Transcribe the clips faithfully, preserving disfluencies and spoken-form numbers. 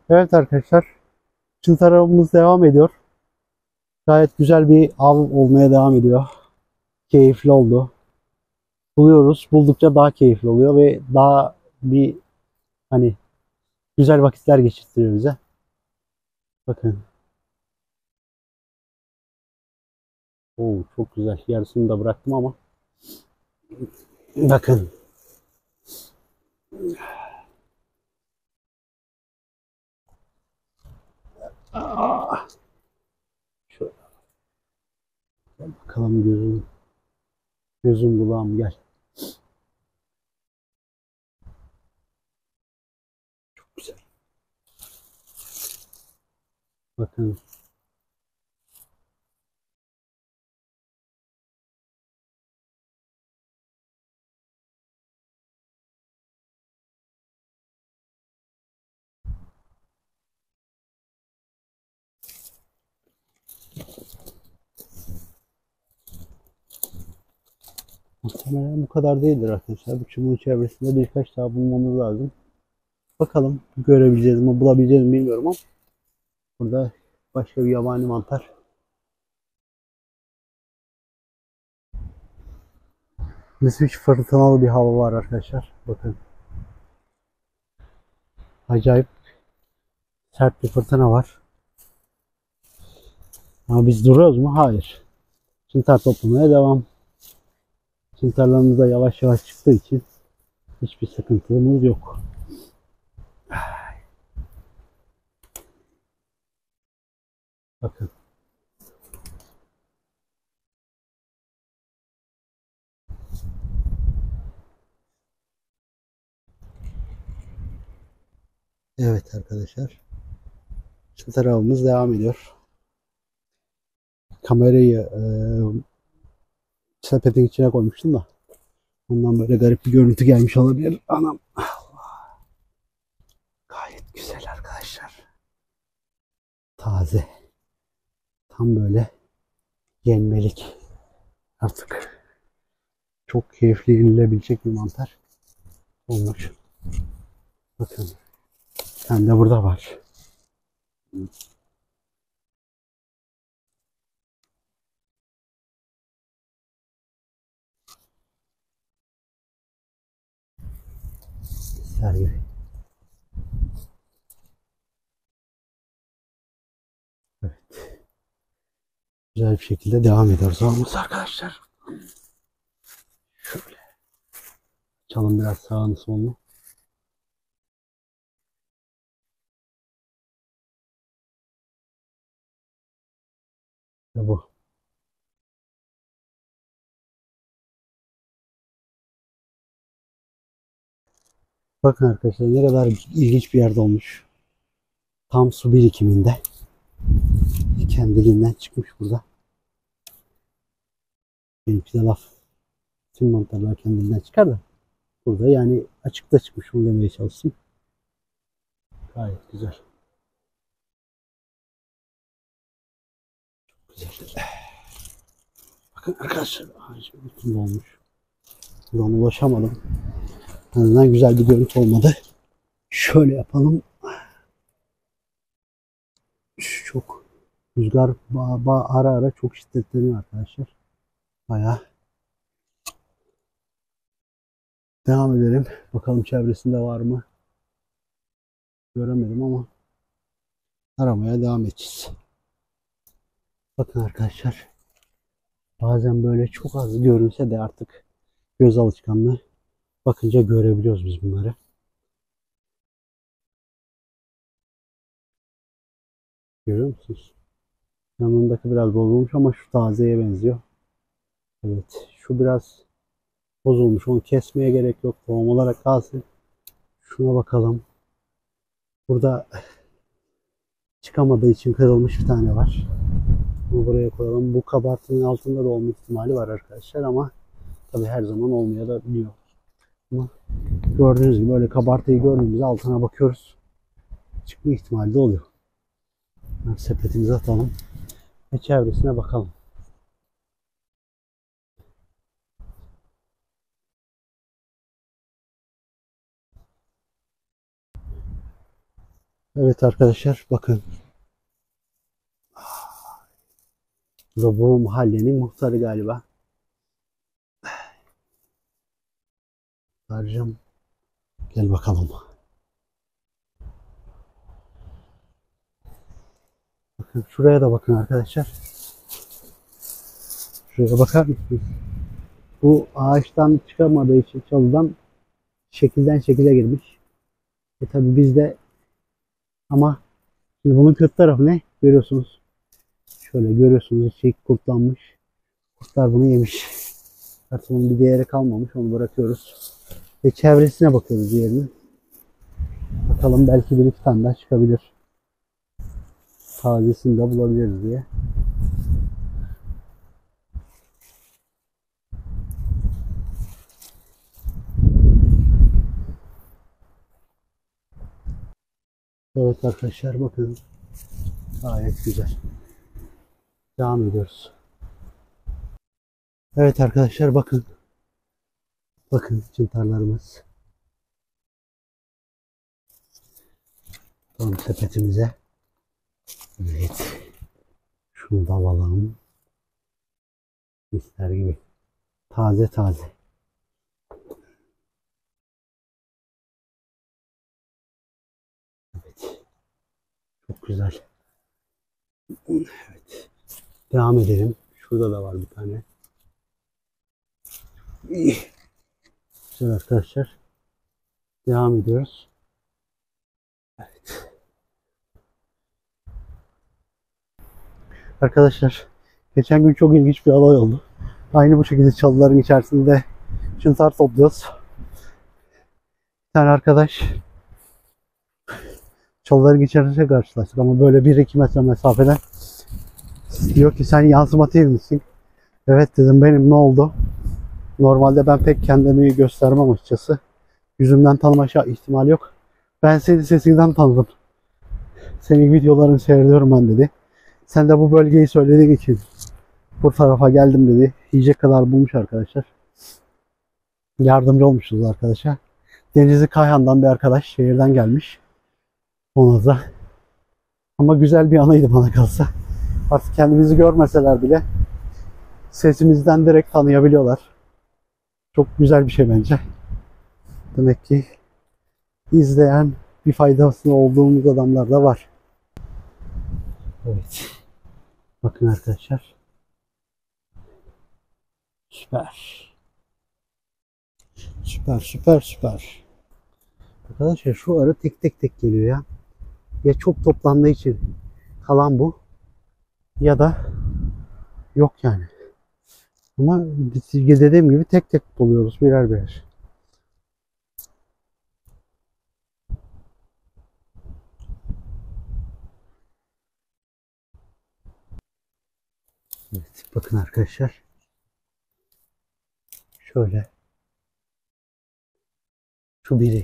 Evet arkadaşlar, çıltır avımız devam ediyor. Gayet güzel bir av olmaya devam ediyor. Keyifli oldu. Buluyoruz. Buldukça daha keyifli oluyor ve daha bir hani güzel vakitler geçirtiyor bize. Bakın. Oo, çok güzel. Yarısını da bıraktım ama. Bakın. Aa, şöyle bakalım gözüm. Gözüm kulağım gel. Güzel. Bakın. Muhtemelen bu kadar değildir arkadaşlar. Bu çubuğun çevresinde birkaç daha bulmamız lazım. Bakalım görebileceğiz mi, bulabileceğiz mi bilmiyorum ama burada başka bir yabani mantar. Müthiş fırtınalı bir hava var arkadaşlar. Bakın. Acayip sert bir fırtına var. Ama biz duruyoruz mu? Hayır. Çıntar toplamaya devam. Çıntarlarımız da yavaş yavaş çıktığı için hiçbir sıkıntımız yok. Bakın. Evet arkadaşlar. Çıntar avımız devam ediyor. Kamerayı e, sepetin içine koymuştum da ondan böyle garip bir görüntü gelmiş olabilir. Anam. Gayet güzel arkadaşlar. Taze. Tam böyle yenmelik. Artık çok keyifli yenilebilecek bir mantar olmuş. Bakın. Hem de burada var. Ser gibi. Evet. Güzel bir şekilde devam ediyoruz avımız arkadaşlar. Şöyle açalım biraz sağını solunu. Ve bu. Bakın arkadaşlar ne kadar ilginç bir yerde olmuş. Tam su birikiminde. Kendiliğinden çıkmış burada. Benimki de laf. Tüm mantarlar kendiliğinden çıkar da. Burada yani açıkta çıkmış onu demeye çalıştım. Gayet güzel. Güzel. Bakın arkadaşlar. Bütün olmuş. Buradan ulaşamadım. En azından güzel bir görüntü olmadı. Şöyle yapalım. Çok rüzgar ba, ba, ara ara çok şiddetleniyor arkadaşlar. Bayağı devam edelim. Bakalım çevresinde var mı? Göremedim ama aramaya devam edeceğiz. Bakın arkadaşlar. Bazen böyle çok az görünse de artık göz alışkanlığı. Bakınca görebiliyoruz biz bunları. Görüyor musunuz? Yanındaki biraz bozulmuş ama şu tazeye benziyor. Evet. Şu biraz bozulmuş. Onu kesmeye gerek yok. Tohum olarak kalsın. Şuna bakalım. Burada çıkamadığı için kırılmış bir tane var. Bunu buraya koyalım. Bu kabartının altında da olma ihtimali var arkadaşlar ama tabi her zaman olmayabiliyor. Ama gördüğünüz gibi böyle kabartıyı gördüğümüzde altına bakıyoruz. Çıkma ihtimali de oluyor. Sepetimize atalım ve çevresine bakalım. Evet arkadaşlar bakın. Bu da bu mahallenin muhtarı galiba. Sarıcım. Gel bakalım. Bakın şuraya da bakın arkadaşlar. Şuraya bakar mısınız? Bu ağaçtan çıkamadığı için çalıdan şekilden şekile girmiş. E tabi biz de ama şimdi bunun kötü tarafı ne? Görüyorsunuz. Şöyle görüyorsunuz içi kurtlanmış. Kurtlar bunu yemiş. Artık onun bir değeri kalmamış. Onu bırakıyoruz. Ve çevresine bakıyoruz diğerinin. Bakalım belki bir iki tane daha çıkabilir. Tazesini de bulabiliriz diye. Evet arkadaşlar bakın. Gayet güzel. Devam ediyoruz. Evet arkadaşlar bakın. Bakın çıntarlarımız. Tam sepetimize. Evet. Şunu da alalım. Misler gibi. Taze taze. Evet. Çok güzel. Evet. Devam edelim. Şurada da var bir tane. Güzel arkadaşlar. Devam ediyoruz. Evet. Arkadaşlar geçen gün çok ilginç bir olay oldu. Aynı bu şekilde çalıların içerisinde çıntar topluyoruz. Bir tane arkadaş çalıların içerisinde karşılaştık ama böyle bir iki metre mesafeden diyor ki sen yansıma değil misin? Evet dedim benim, ne oldu? Normalde ben pek kendimi göstermem açıkçası. Yüzümden tanıma ihtimali yok. Ben seni sesinden tanıdım. Senin videolarını seyrediyorum ben dedi. Sen de bu bölgeyi söylediğin için bu tarafa geldim dedi. Yiyecek kadar bulmuş arkadaşlar. Yardımcı olmuşuz arkadaşa. Denizli Kayhan'dan bir arkadaş şehirden gelmiş. Ona da. Ama güzel bir anıydı bana kalsa. Artık kendimizi görmeseler bile sesimizden direkt tanıyabiliyorlar. Çok güzel bir şey bence. Demek ki izleyen, bir faydasında olduğumuz adamlar da var. Evet. Bakın arkadaşlar. Süper. Süper süper süper. Arkadaşlar şu arı tek tek tek geliyor ya. Ya çok toplandığı için kalan bu. Ya da yok yani. Ama dediğim gibi tek tek buluyoruz birer birer. Evet, bakın arkadaşlar. Şöyle. Şu biri.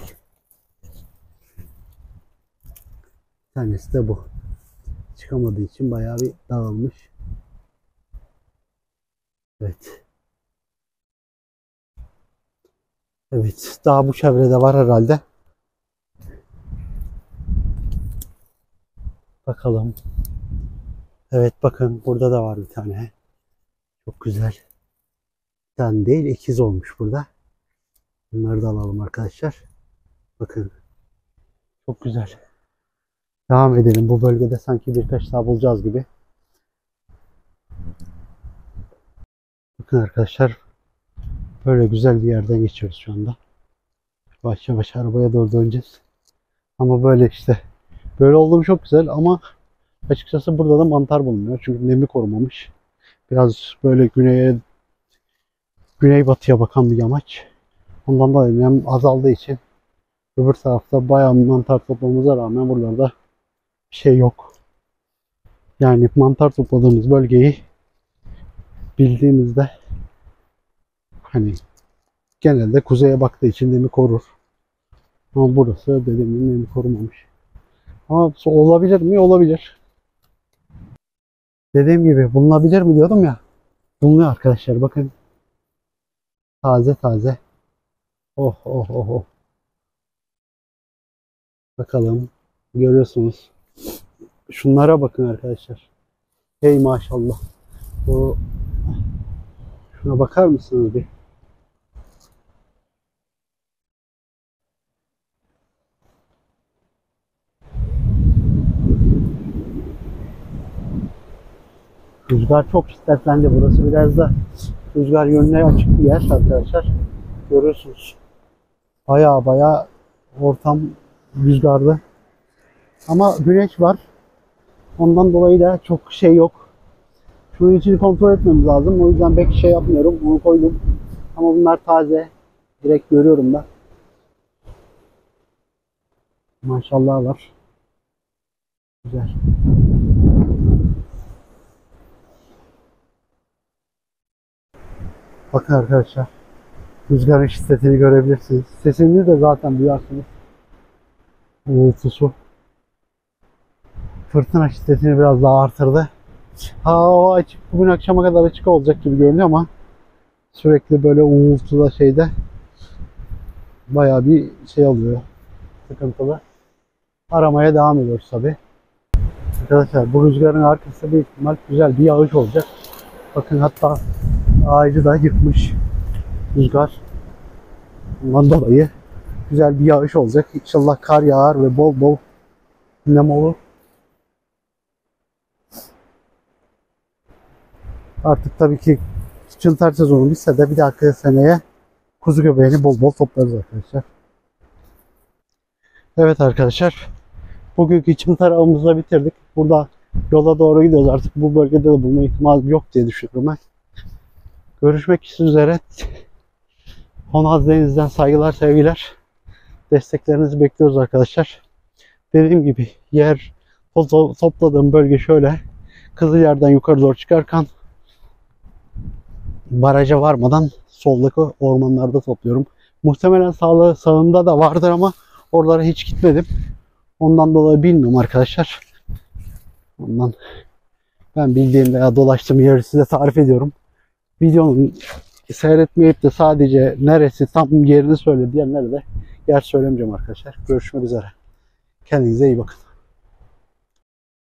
Bir tanesi de bu. Çıkamadığı için bayağı bir dağılmış. Evet. Evet. Daha bu çevrede var herhalde. Bakalım. Evet bakın burada da var bir tane. Çok güzel. Bir tane değil, ikiz olmuş burada. Bunları da alalım arkadaşlar. Bakın. Çok güzel. Devam edelim. Bu bölgede sanki birkaç daha bulacağız gibi. Bakın arkadaşlar. Böyle güzel bir yerden geçiyoruz şu anda. Yavaş yavaş arabaya doğru döneceğiz. Ama böyle işte. Böyle olduğum çok güzel ama açıkçası burada da mantar bulunuyor. Çünkü nemi korumamış. Biraz böyle güneye, güneybatıya bakan bir yamaç. Ondan dolayı nem azaldığı için öbür tarafta bayağı mantar toplamamıza rağmen buralarda bir şey yok. Yani mantar topladığımız bölgeyi bildiğimizde hani genelde kuzeye baktığı için nemi korur. Ama burası dediğim gibi nemi korumamış. Ama olabilir mi? Olabilir. Dediğim gibi bulunabilir mi diyordum ya. Bulunuyor arkadaşlar. Bakın. Taze taze. Oh oh oh oh. Bakalım. Görüyorsunuz. Şunlara bakın arkadaşlar. Hey maşallah. O, şuna bakar mısınız bir? Rüzgar çok şiddetlendi. Burası biraz da rüzgar yönüne açık bir yer arkadaşlar. Görüyorsunuz. Baya baya ortam rüzgarlı. Ama güneş var. Ondan dolayı da çok şey yok. Şunun içini kontrol etmemiz lazım. O yüzden pek şey yapmıyorum. Onu koydum. Ama bunlar taze. Direkt görüyorum da. Maşallah var. Güzel. Bakın arkadaşlar. Rüzgarın şiddetini görebilirsiniz. Sesini de zaten duyarsınız. Uğultusu. Fırtına şiddetini biraz daha artırdı. Ha, o açık, bugün akşama kadar açık olacak gibi görünüyor ama sürekli böyle uğultuda şeyde bayağı bir şey oluyor. Sıkıntılı. Aramaya devam ediyoruz tabi. Arkadaşlar bu rüzgarın arkasında büyük ihtimal güzel bir yağış olacak. Bakın hatta ağacı da yıkmış rüzgar. Bundan dolayı güzel bir yağış olacak. İnşallah kar yağar ve bol bol nem olur. Artık tabii ki çıntar sezonu bitse de bir dahaki seneye kuzu göbeğini bol bol toplarız arkadaşlar. Evet arkadaşlar. Bugünkü çıntar avımızı da bitirdik. Burada yola doğru gidiyoruz. Artık bu bölgede de bulma ihtimali yok diye düşünüyorum ben. Görüşmek üzere. Honaz Deniz'den saygılar, sevgiler. Desteklerinizi bekliyoruz arkadaşlar. Dediğim gibi yer topladığım bölge şöyle. Kızılyer'den yukarı doğru çıkarken baraja varmadan soldaki ormanlarda topluyorum. Muhtemelen sağlı, sağında da vardır ama oralara hiç gitmedim. Ondan dolayı bilmiyorum arkadaşlar. Ondan ben bildiğim veya dolaştığım yeri size tarif ediyorum. Videonun seyretmeyip de sadece neresi tam yerini söyle diyenlere de yer söylemeyeceğim arkadaşlar. Görüşmek üzere. Kendinize iyi bakın.